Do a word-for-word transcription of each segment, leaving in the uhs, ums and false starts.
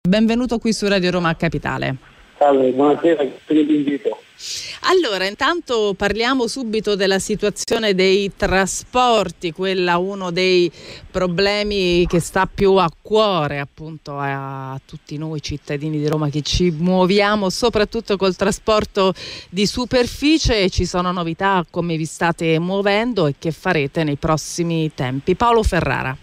Benvenuto qui su Radio Roma Capitale. Salve, buonasera, grazie dell'invito. Allora, intanto parliamo subito della situazione dei trasporti, quella uno dei problemi che sta più a cuore appunto a tutti noi cittadini di Roma che ci muoviamo soprattutto col trasporto di superficie. Ci sono novità, come vi state muovendo e che farete nei prossimi tempi? Paolo Ferrara.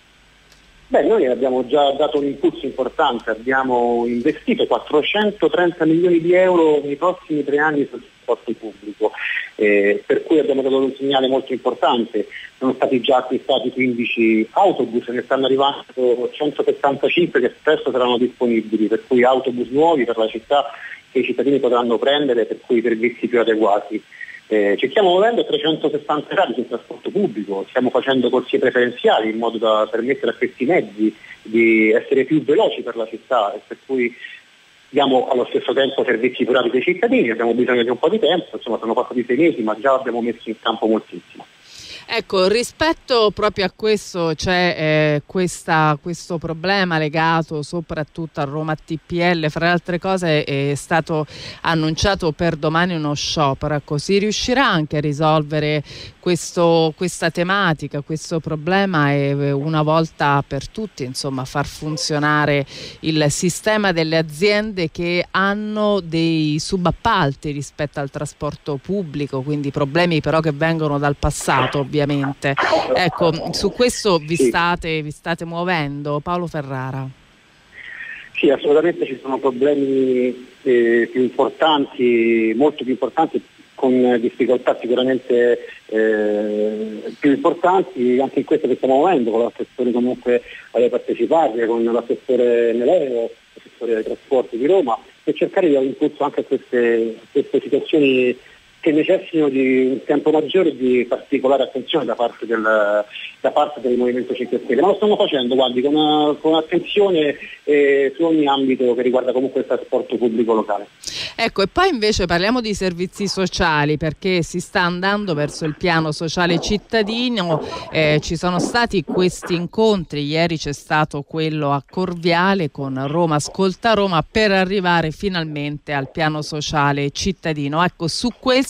Beh, noi abbiamo già dato un impulso importante, abbiamo investito quattrocentotrenta milioni di euro nei prossimi tre anni sul trasporto pubblico, eh, per cui abbiamo dato un segnale molto importante. Sono stati già acquistati quindici autobus, ne stanno arrivando centosettantacinque che presto saranno disponibili, per cui autobus nuovi per la città che i cittadini potranno prendere, per cui servizi più adeguati. Eh, ci stiamo muovendo a trecentosessanta gradi sul trasporto pubblico, stiamo facendo corsie preferenziali in modo da permettere a questi mezzi di essere più veloci per la città e per cui diamo allo stesso tempo servizi più rapidi ai cittadini. Abbiamo bisogno di un po' di tempo, insomma sono passati sei mesi ma già abbiamo messo in campo moltissimo. Ecco, rispetto proprio a questo c'è eh, questa, questo problema legato soprattutto a Roma T P L. Fra le altre cose è stato annunciato per domani uno sciopero. Ecco, si riuscirà anche a risolvere questo, questa tematica, questo problema e una volta per tutti insomma far funzionare il sistema delle aziende che hanno dei subappalti rispetto al trasporto pubblico, quindi problemi però che vengono dal passato ovviamente. Ecco, su questo vi state, vi state muovendo, Paolo Ferrara? Sì, assolutamente ci sono problemi eh, più importanti, molto più importanti, con difficoltà sicuramente eh, più importanti, anche in questo che stiamo muovendo, con l'assessore comunque alle partecipate, con l'assessore Meleo, l'assessore dei trasporti di Roma, per cercare di dare impulso anche a queste, queste situazioni che necessitano di un tempo maggiore e di particolare attenzione da parte del, da parte del Movimento cinque Stelle. Ma lo stiamo facendo, guardi, con, con attenzione eh, su ogni ambito che riguarda comunque il trasporto pubblico locale. Ecco, e poi invece parliamo di servizi sociali, perché si sta andando verso il piano sociale cittadino, eh, ci sono stati questi incontri, ieri c'è stato quello a Corviale con Roma Ascolta Roma per arrivare finalmente al piano sociale cittadino. Ecco, su questo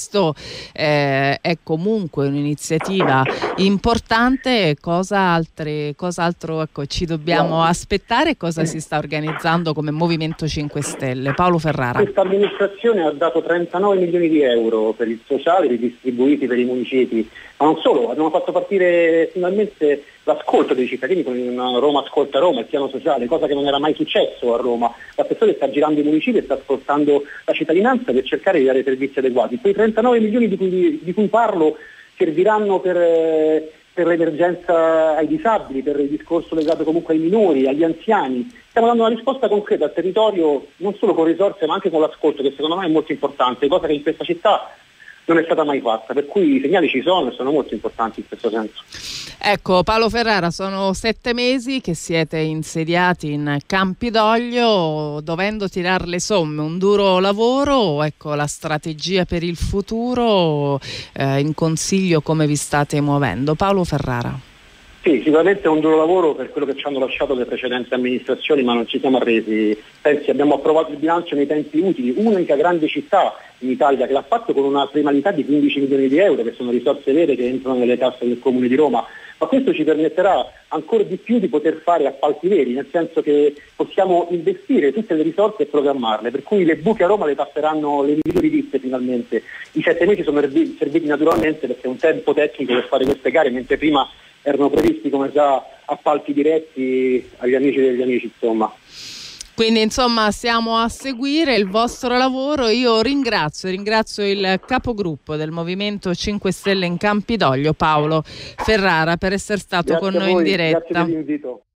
eh, è comunque un'iniziativa importante. Cosa, altre, cosa altro ecco, ci dobbiamo aspettare e cosa si sta organizzando come Movimento cinque Stelle? Paolo Ferrara. Questa amministrazione ha dato trentanove milioni di euro per il sociale ridistribuiti per i municipi, ma non solo, abbiamo fatto partire finalmente l'ascolto dei cittadini con Roma Ascolta Roma, il piano sociale, cosa che non era mai successo a Roma. L'assessore sta girando i municipi e sta ascoltando la cittadinanza per cercare di dare servizi adeguati. Quei trentanove milioni di cui, di cui parlo serviranno per, eh, per l'emergenza ai disabili, per il discorso legato comunque ai minori, agli anziani. Stiamo dando una risposta concreta al territorio, non solo con risorse ma anche con l'ascolto, che secondo me è molto importante, cosa che in questa città non è stata mai fatta, per cui i segnali ci sono e sono molto importanti in questo senso. Ecco, Paolo Ferrara, sono sette mesi che siete insediati in Campidoglio, dovendo tirare le somme, un duro lavoro, ecco la strategia per il futuro, eh, in consiglio come vi state muovendo? Paolo Ferrara. Sì, sicuramente è un duro lavoro per quello che ci hanno lasciato le precedenti amministrazioni, ma non ci siamo arresi. Pensi, abbiamo approvato il bilancio nei tempi utili, unica grande città in Italia che l'ha fatto con una premialità di quindici milioni di euro, che sono risorse vere che entrano nelle casse del Comune di Roma, ma questo ci permetterà ancora di più di poter fare appalti veri, nel senso che possiamo investire tutte le risorse e programmarle, per cui le buche a Roma le passeranno le migliori ditte finalmente. I sette mesi sono serviti naturalmente perché è un tempo tecnico per fare queste gare, mentre prima erano previsti come già appalti diretti agli amici degli amici, insomma. Quindi insomma stiamo a seguire il vostro lavoro. Io ringrazio, ringrazio il capogruppo del Movimento cinque Stelle in Campidoglio, Paolo Ferrara, per essere stato Grazie con noi voi, in diretta. Grazie per l'invito.